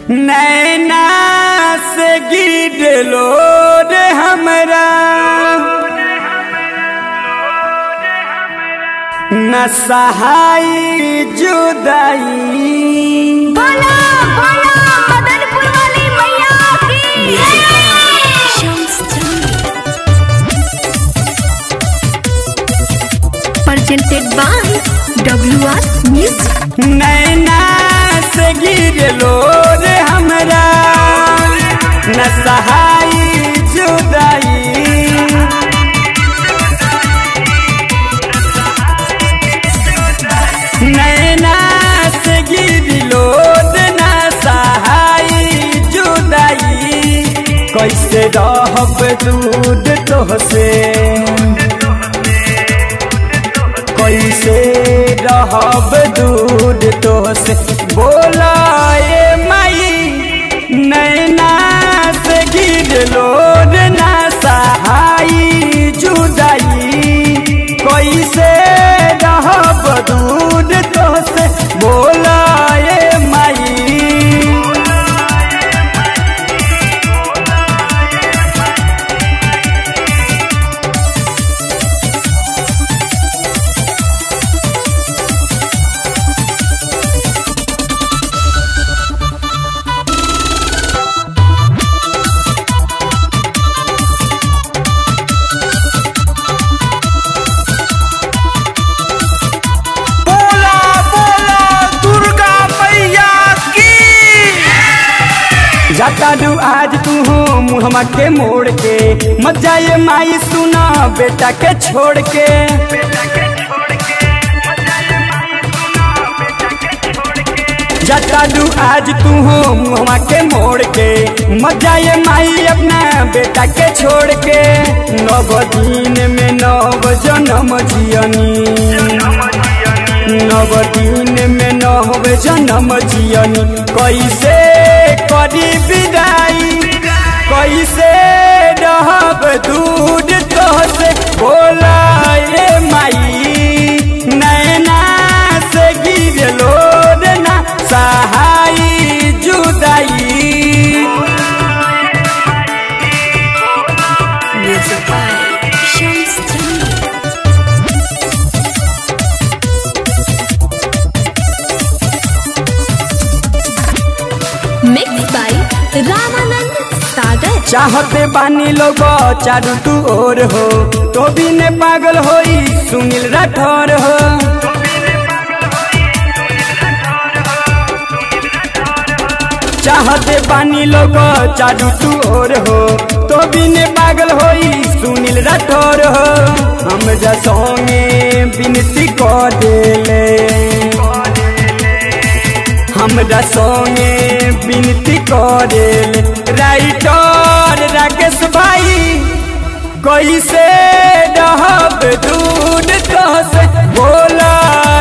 नैना से गिरलो रे हमरा न सहाई जुदाई। बोला बोला मदनपुर वाली मैया की प्रेजेंटेड बाय WR म्यूजिक। नैना से गिरलो रे हमरा न सहाई जुदाई। नैना से गिरलो न सहाई जुदाई। कैसे रहब दूध तोहसे, कैसे रहब दूध तोहसे बोला ए माई। नैना से गिरलो ना सहाई जुदाई। कैसे रहब दूध तोहसे बोला ए माई। जातारू आज तू हो मुहम्मा के मोड़ के, मत जाए माई सुना बेटा के छोड़ के। जातारू आज तू हो मुहम्मा के मोड़ के, मत जाए माई अपना बेटा के छोड़ के। 9 दिन में 9 जन्म जियनी, 9 दिन में 9 जन्म जियनी। कैसे करी विदाई, कैसे रहब दूध तोहसे बोला रे माई। नैना से गिरलो ना सहाई जुदाई। Mix by Ramanand Sagar. चाहते बानी लोग चारू तू और हो, तो भी ने पागल होई सुनील राठौर हो। चाहते बानी लोग चारू तू और हो, तो भी ने पागल होई सुनील राठौर हो। हम जा संगे विनती कर देले, हमरा संगे विनती करे राइटर राकेश भाई। कैसे रहब दूध तोहसे बोला